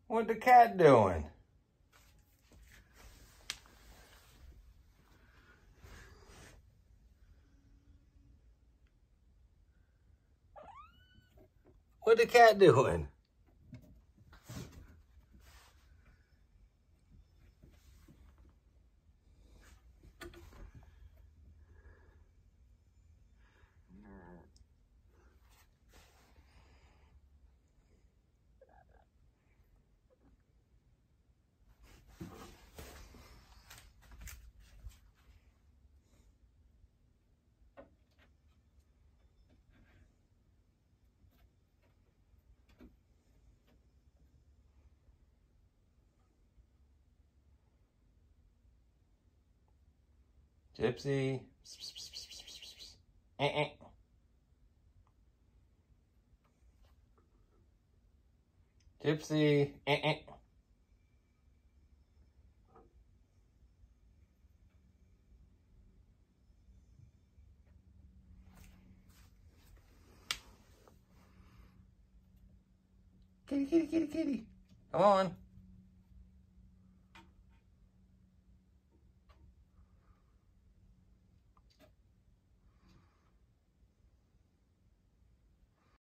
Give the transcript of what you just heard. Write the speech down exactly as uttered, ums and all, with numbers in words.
What the cat doing? What the cat doing? Gypsy. Eh, eh. Gypsy. Eh, eh. Kitty, kitty, kitty, kitty. Come on.